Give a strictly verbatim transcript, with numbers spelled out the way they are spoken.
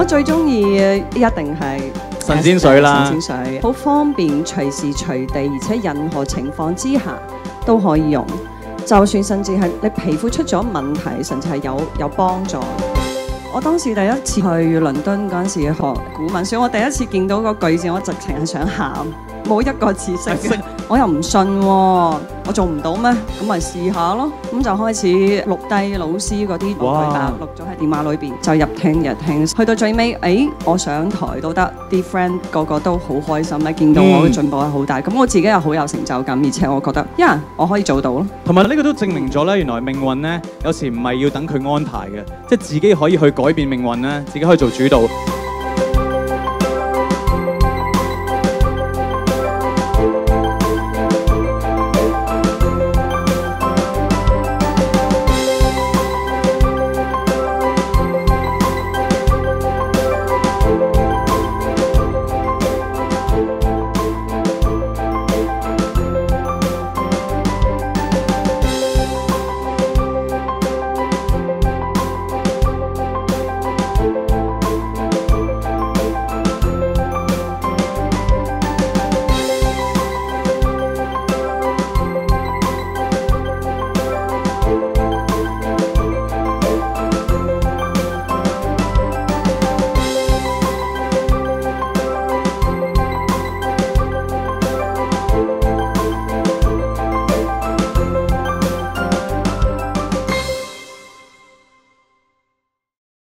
最中意一定係神仙水啦， 神仙水好方便，隨時隨地，而且任何情況之下都可以用。就算甚至係你皮膚出咗問題，甚至係有有幫助。我當時第一次去倫敦嗰陣時學古文，所以我第一次見到個句子，我直情係想喊，冇一個字識嘅。我又唔信喎，我做唔到咩？咁咪試下咯。咁就開始錄低老師嗰啲對白，錄咗喺電話裏邊，就入聽日聽。去到最尾，誒，我上台都得，啲 friend 個個都好開心咧，見到我嘅進步係好大。咁、嗯、我自己又好有成就感，而且我覺得，呀、yeah, 我可以做到咯。 同埋呢個都證明咗咧，原來命運咧有時唔係要等佢安排嘅，即係自己可以去改變命運咧，自己可以做主導。